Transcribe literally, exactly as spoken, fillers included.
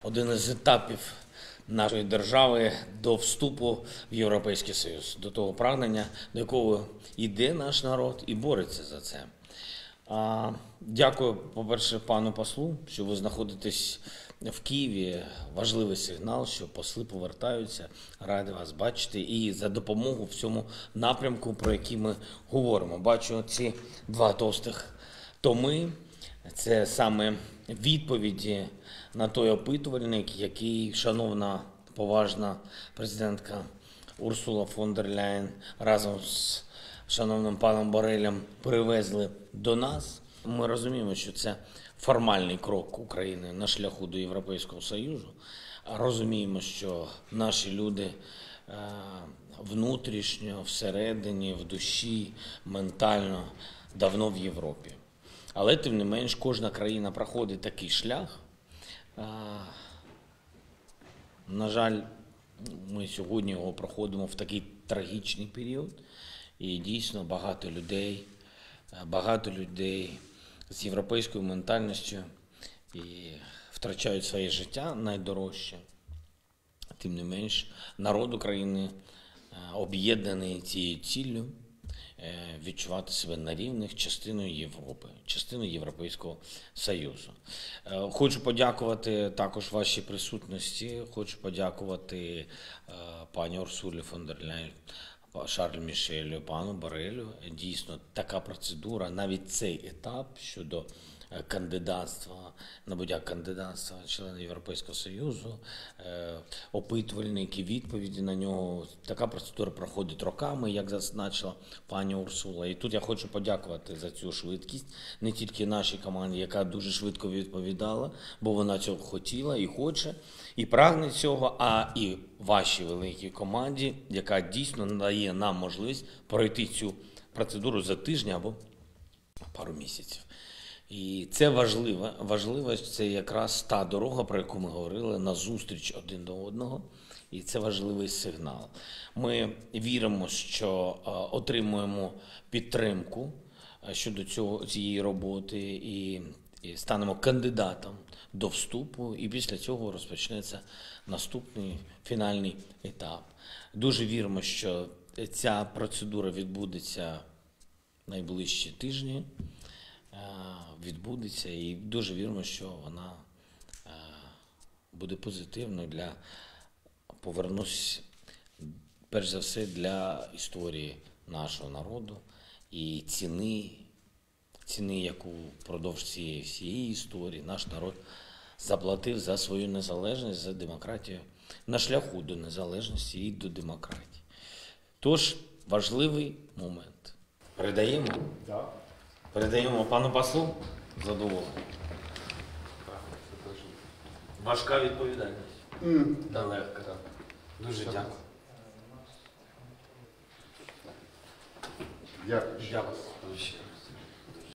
один із етапів нашої держави до вступу в Європейський Союз, до того прагнення, до якого йде наш народ і бореться за це. А, Дякую, по-перше, пану послу, що ви знаходитесь в Києві. Важливий сигнал, що посли повертаються. Радий вас бачити. І за допомогу в цьому напрямку, про який ми говоримо. Бачу ці два товстих томи. Це саме відповіді на той опитувальник, який шановна, поважна президентка Урсула фон дер Ляєн разом з шановним паном Борелем привезли до нас. Ми розуміємо, що це формальний крок України на шляху до Європейського Союзу. Розуміємо, що наші люди внутрішньо, всередині, в душі, ментально давно в Європі. Але, тим не менш, кожна країна проходить такий шлях. На жаль, ми сьогодні його проходимо в такий трагічний період. І дійсно багато людей, багато людей з європейською ментальністю і втрачають своє життя найдорожче. Тим не менш, народ України об'єднаний цією ціллю відчувати себе на рівних частиною Європи, частиною Європейського Союзу. Хочу подякувати також вашій присутності, хочу подякувати пані Урсулі фон дер Ляєн, Шарлю Мішелю, пану Борелю. Дійсно, така процедура, навіть цей етап щодо кандидатства, набуття кандидатства члена Європейського Союзу, опитувальники, відповіді на нього. Така процедура проходить роками, як зазначила пані Урсула. І тут я хочу подякувати за цю швидкість, не тільки нашій команді, яка дуже швидко відповідала, бо вона цього хотіла і хоче, і прагне цього, а і вашій великій команді, яка дійсно надає нам можливість пройти цю процедуру за тиждень або пару місяців. І це важливо. Важливість – це якраз та дорога, про яку ми говорили, назустріч один до одного. І це важливий сигнал. Ми віримо, що отримуємо підтримку щодо цього, цієї роботи і, і станемо кандидатом до вступу. І після цього розпочнеться наступний фінальний етап. Дуже віримо, що ця процедура відбудеться найближчі тижні. Відбудеться, і дуже віримо, що вона буде позитивною для, повернусь, перш за все, для історії нашого народу і ціни, ціни, яку впродовж цієї всієї історії наш народ заплатив за свою незалежність, за демократію, на шляху до незалежності і до демократії. Тож, важливий момент. Передаємо? Так. Передаємо пану послу. Задоволення. Важка відповідальність. Mm. Та легка. Так. Дуже дякую. Дякую. Дякую.